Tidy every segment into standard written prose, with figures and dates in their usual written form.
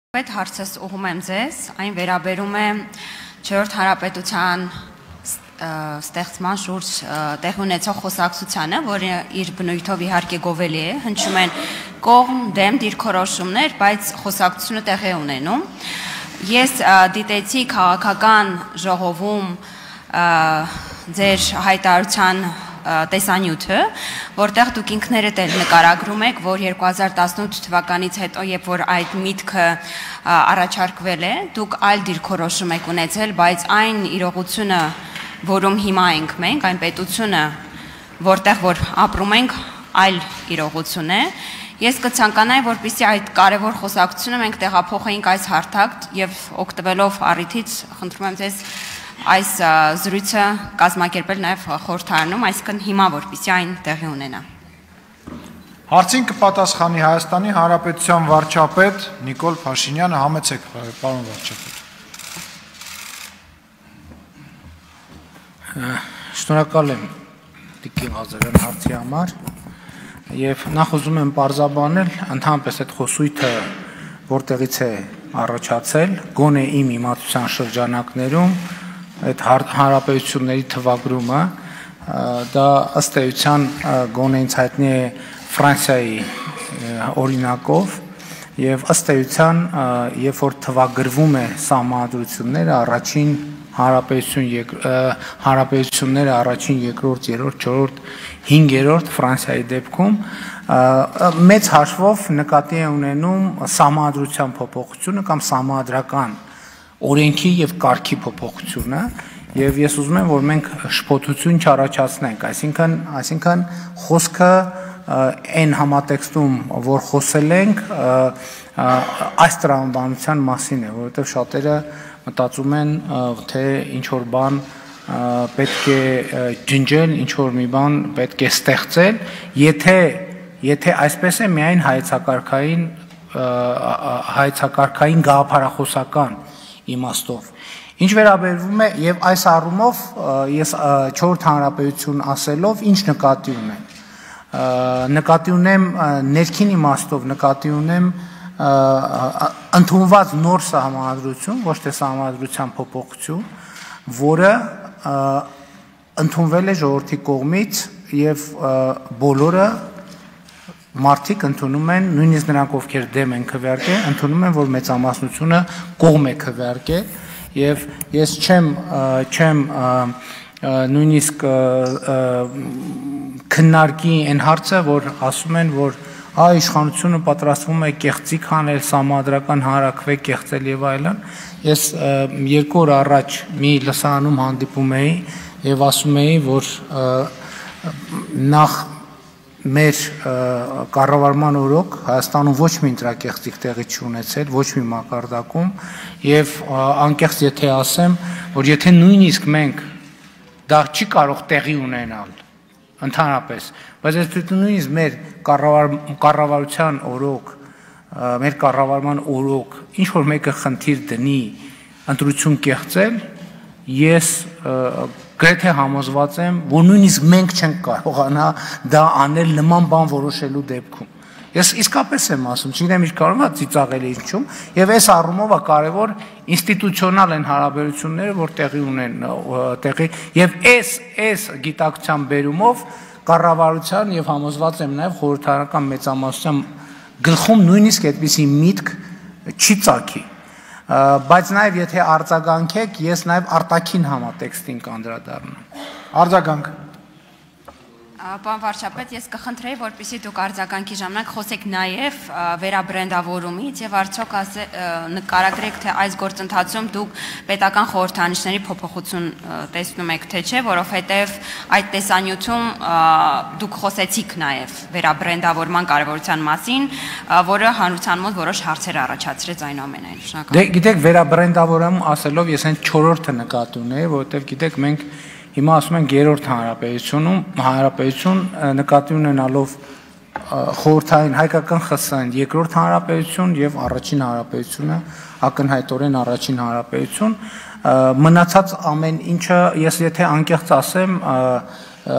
Այդ հարցս ուղղում եմ ձեզ, այն վերաբերում է 4-րդ հանրապետության ստեղծման շուրջ տեղի ունեցող խոսակցությանը, որը իր բնույթով իհարկե գովելի է, հնչում են կողմ, դեմ դիրքորոշումներ, բայց խոսակցությունը տեղի ունենում։ Ես դիտեցի քաղաքական ժողովում ձեր հայտարարության տեսանյութը, որտեղ դուք ինքներդ էլ նկարագրում եք, որ 2018 թվականից հետո, երբ որ այդ միտքը առաջարկվել է, դուք այլ դիրքորոշում եք ունեցել, բայց այն իրողությունը, որում հիմա ենք մենք, այն պետությունը, որտեղ որ ապրում ենք, այլ իրողություն է։ Ես կցանկանայի, որպեսզի այդ կարևոր խոսակցությունը մենք տեղափոխեինք այս հարթակ եւ օգտվելով առիթից, խնդրում եմ ձեզ այս զրույցը կազմակերպել նաև խորհրդարանում, այսինքն հիմա որպեսզի այն տեղի ունենա։ Հարցին կպատասխանի Հայաստանի Հանրապետության վարչապետ Նիկոլ Փաշինյանը, համեցեք, պարոն վարչապետ։ Շնորհակալ եմ Տիկին Ղազարյան հարցի համար եւ նախ ուզում եմ պարզաբանել ընդհանրապես այդ խոսույթը որտեղից է առաջացել, գոնե իմ իմացության շրջանակներում այդ հանրապետությունների թվագրումը դա ըստ էության գոնե ինձ հայտնի է Ֆրանսիայի օրինակով եւ ըստ էության երբ որ թվագրվում է սահմանադրությունները առաջին հանրապետությունները առաջին, երկրորդ, երրորդ, չորրորդ, հինգերորդ Ֆրանսիայի դեպքում մեծ հաշվով նկատի է ունենում սահմանադրության փոփոխությունը կամ սահմանադրական օրենքի եւ կարգի փոփոխությունը եւ ես ուզում եմ որ մենք շփոթություն չառաջացնենք, այսինքն խոսքը այն համատեքստում որ խոսել ենք այս տրամաբանության մասին է, որովհետեւ շատերը մտածում են թե ինչ որ բան պետք է ջնջել, ինչ որ մի բան պետք է ստեղծել, եթե այսպես է միայն հայեցակարգային գաղափարախոսական իմաստով։ Ինչ վերաբերվում է եւ այս առումով ես 4 հանրապետություն ասելով ինչ նկատի ունեմ։ Նկատի ունեմ ներքին իմաստով, նկատի ունեմ ընդունված նոր սահմանադրություն, ոչ թե սահմանադրության փոփոխություն, որը ընդունվել է ժողովրդի կողմից եւ բոլորը մարդիկ ընդունում են, նույնիսկ նրանք ովքեր դեմ են քվեարկել, ընդունում են, որ մեծամասնությունը կողմ է քվեարկել եւ ես չեմ նույնիսկ քննարկի այն հարցը, որ ասում են, որ իշխանությունը պատրաստվում է կեղծիք անել, սահմանադրական հանրաքվե կեղծել եւ այլն։ Ես 2 օր առաջ մի լսարանում հանդիպում էի եւ ասում էի, որ նախ մեր կառավարման օրոք Հայաստանում ոչ մի ընտրակեղծիք տեղի չունեցել, ոչ մի մակարդակում եւ անկեղծ եթե ասեմ, որ եթե նույնիսկ մենք դա չի կարող տեղի ունենալ ընդհանրապես, բայց եթե նույնիսկ մեր կառավարության օրոք, մեր կառավարման օրոք ինչ որ մեկը խնդիր դնի ընտրություն կեղծել, ես գրեթե համոզված եմ, որ նույնիսկ մենք չենք կարողանա դա անել նման բան որոշելու դեպքում։ Ես իսկապես եմ ասում, չգիտեմ ինչ կարող է ծիծաղել ինչում, եւ այս առումով է կարեւոր ինստիտուցիոնալ են հարաբերությունները, որ տեղի ունեն եւ այս գիտակցության բերումով կառավարության եւ համոզված եմ նաեւ խորհրդարանական մեծամասնության գլխում նույնիսկ այդպիսի միտք չի ծագի։ Բայց նաեւ եթե արձագանքեք, ես նաեւ արտաքին համատեքստին կանդրադառնամ։ Արձագանք։ Պարոն վարչապետ, ես կխնդրեի, որպեսզի դուք արձագանքի ժամանակ խոսեք նաև վերաբրենդավորումից եւ արդյոք նկարագրեք, թե այս գործընթացում դուք պետական խորհրդանիշների փոփոխություն տեսնում եք, թե չէ, որովհետեւ այդ տեսանյութում դուք խոսեցիք նաև վերաբրենդավորման կարևորության մասին, որը հանրության մոտ որոշ հարցեր առաջացրեց այնուամենայնիվ։ Շնորհակալ։ Գիտեք, վերաբրենդավորում ասելով ես այն 4-րդը նկատի ունեի, որովհետեւ գիտեք մենք հիմա ասում ենք երրորդ հանրապետություն նկատի ունենալով խորհրդային հայկական ԽՍՀ-ն երկրորդ հանրապետություն եւ առաջին հանրապետությունը ակնհայտորեն առաջին հանրապետություն մնացած ամեն ինչը ես եթե անկեղծ ասեմ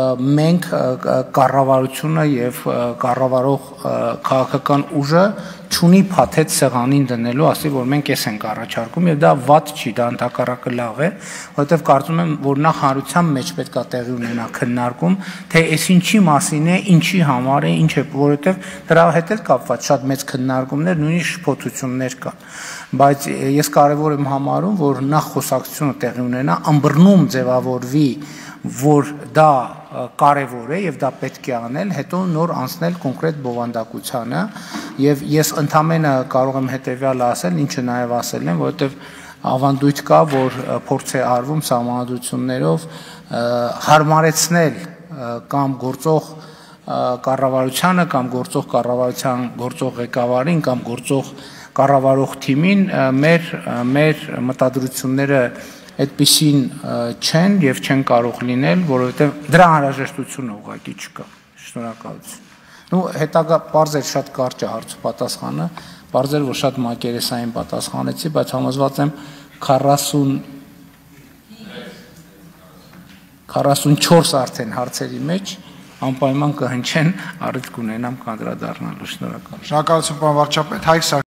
մենք կառավարությունը եւ կառավարող քաղաքական ուժը չունի փաթեթ սեղանին դնելու, ասի որ մենք էս ենք առաջարկում եւ դա վատ չի, դա ընդհակառակը լավ է, որովհետեւ կարծում եմ, որ նախ հանրության մեջ պետքա տեղի ունենա քննարկում, թե այս ինչի մասին է, ինչի համար է, ինչ է, որովհետեւ դրա հետ էլ կապված շատ մեծ քննարկումներ, նույնիսկ շփոթություններ կան, բայց ես կարևոր եմ համարում, որ նախ խոսակցությունը տեղի ունենա, ըմբռնում ձևավորվի, որ դա կարևոր է եւ դա պետք է անել, հետո նոր անցնել կոնկրետ բովանդակությանը եւ ես ընդամենը կարող եմ հետեւյալը ասել, ինչը նաեւ ասել եմ, որովհետեւ ավանդույթ կա, որ փորձ է արվում սահմանադրություններով հարմարեցնել կամ գործող կառավարությանը կամ գործող կառավարության գործող ղեկավարին կամ գործող կառավարող թիմին մեր մտադրությունները այդպիսին չեն եւ չեն կարող լինել, որովհետեւ դրա անհրաժեշտությունը ուղղակի չկա։ Շնորհակալություն։ Նու հետագա բարձ էր շատ կարճ է հարցը պատասխանը, բարձ էր որ շատ մակերեսային պատասխանեցի, բայց համոզված եմ 44 արդեն հարցերի մեջ անպայման կհնչեն, առիթ կունենամ կանդրադառնալու։ Շնորհակալություն։ Շնորհակալություն, պարոն վարչապետ, Հայկ